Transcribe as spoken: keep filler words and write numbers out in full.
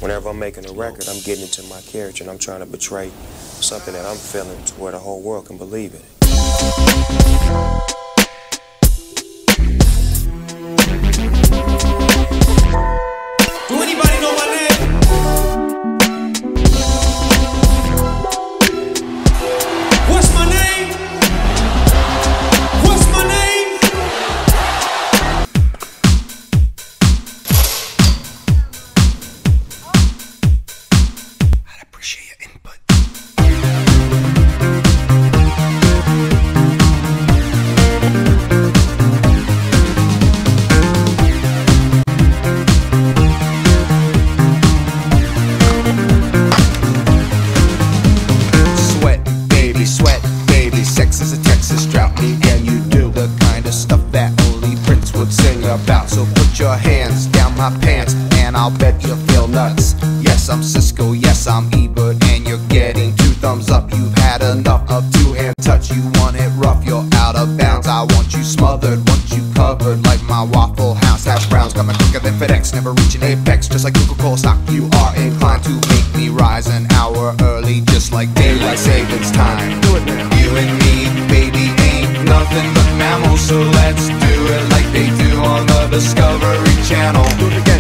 whenever I'm making a record, I'm getting into my character and I'm trying to portray something that I'm feeling to where the whole world can believe it. Do anybody know my name? What's my name? What's my name? I'd appreciate your input. About, so put your hands down my pants and I'll bet you feel nuts. Yes, I'm Cisco, yes, I'm Ebert, and you're getting two thumbs up. You've had enough of two-hand touch. You want it rough, you're out of bounds. I want you smothered, want you covered like my Waffle House hash browns. Got my quicker than FedEx, never reaching apex. Just like Coca-Cola stock, you are inclined to make me rise an hour early, just like daylight savings time. Do it now. You and me, baby, ain't nothing but mammals, so let's do it like they do on the Discovery Channel.